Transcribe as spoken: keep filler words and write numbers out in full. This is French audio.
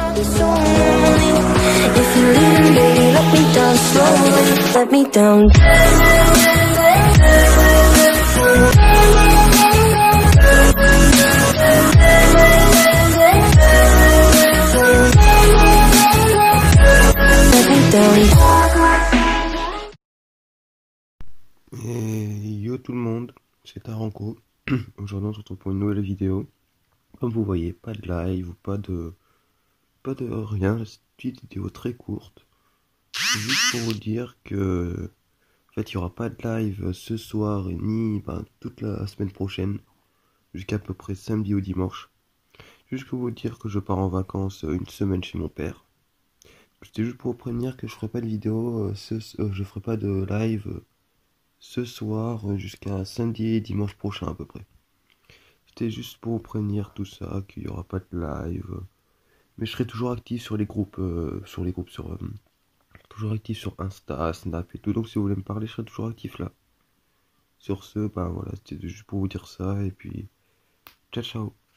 If you're leaving, baby, let me down slowly. Let me down. Let me down. Et yo tout le monde, c'est Taranko. Aujourd'hui on se retrouve pour une nouvelle vidéo. Comme vous voyez, pas de live, pas de pas de rien, c'est une petite vidéo très courte. Juste pour vous dire que en fait il n'y aura pas de live ce soir ni ben, toute la semaine prochaine, jusqu'à peu près samedi ou dimanche. Juste pour vous dire que je pars en vacances une semaine chez mon père. C'était juste pour vous prévenir que je ferai pas de vidéo, euh, ce, euh, je ferai pas de live euh, ce soir euh, jusqu'à samedi et dimanche prochain à peu près. C'était juste pour vous prévenir tout ça, qu'il n'y aura pas de live. Mais je serai toujours actif sur les groupes, euh, sur les groupes, sur, euh, toujours actif sur Insta, Snap et tout. Donc si vous voulez me parler, je serai toujours actif là. Sur ce, ben voilà, c'était juste pour vous dire ça et puis ciao ciao.